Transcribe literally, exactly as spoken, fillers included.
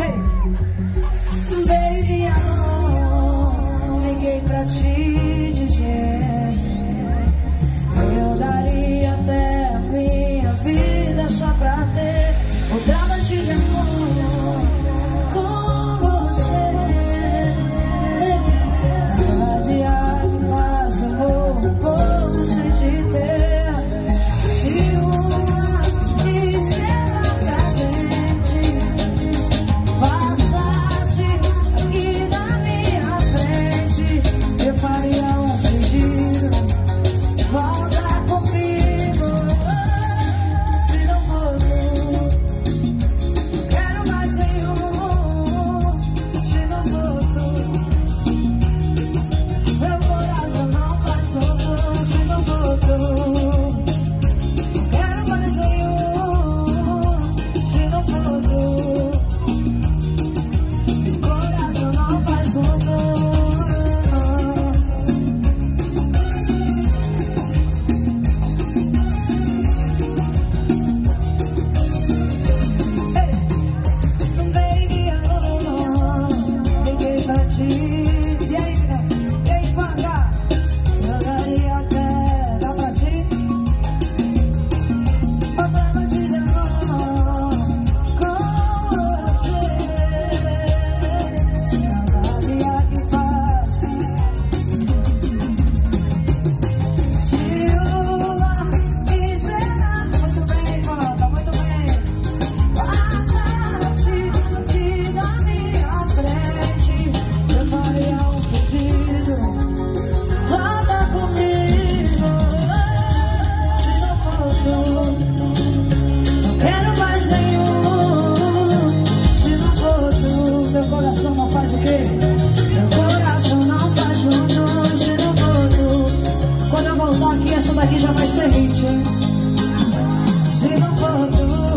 Baby, amor, liguei pra te dizer, eu daria até a minha vida só pra ter outra noite de amor com você. Cada dia que passa eu morro um pouco sem te ter. Se uma estrela cadente passasse aqui na minha frente, eu faria um pedido: volta comigo. Se não for tu, não quero mais nenhum. Se não for tu, meu coração não faz som. Se não for tu, não faz o quê? Meu coração não faz junto. Se não for tu, quando eu voltar aqui, essa daqui já vai ser hit, hein? Se não for tu.